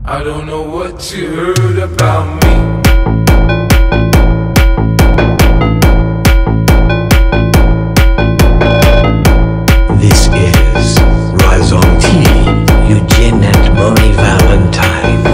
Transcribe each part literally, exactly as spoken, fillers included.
I don't know what you heard about me. This is Rise on T, Eugene and Moni Valentine.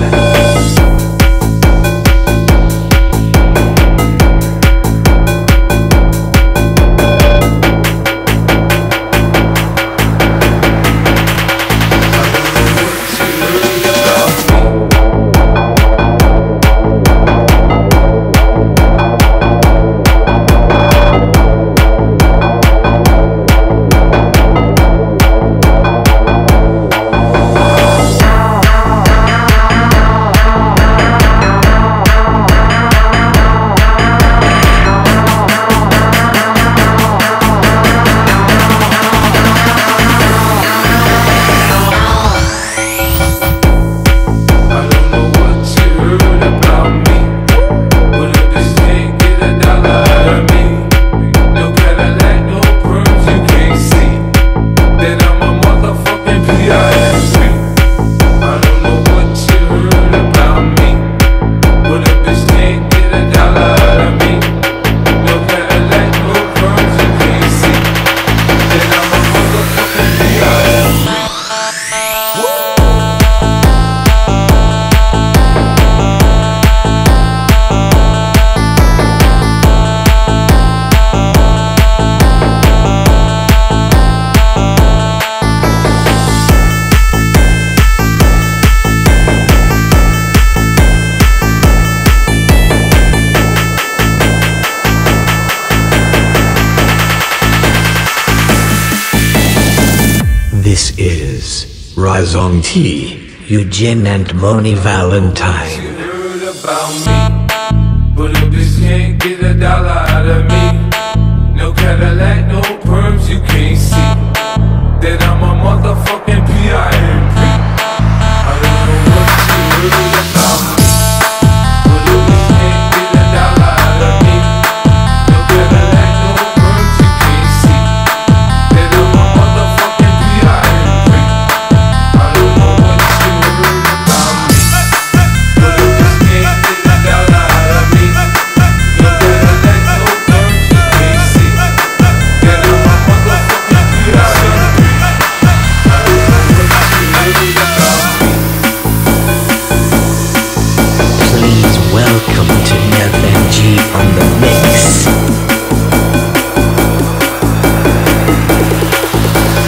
This is Rise on T, Eugene and Moni Valentine. You heard about me, but a bitch can't get a dollar out of me. No Cadillac, no perms, you can't see that I'm a motherfucking P I M P I don't know what you heard about me, but a bitch can't get a dollar out of me. No Cadillac, no perms, you can't see that I'm a motherfucking P I M P I don't know what you heard about me, but a bitch can't get a dollar out of me. No Cadillac, no perms, you can't see that I'm a motherfucking P I M P I don't know what you heard about me. Please welcome to NethMG on the mix.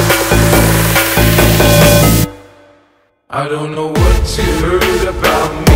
I don't know what you heard about me.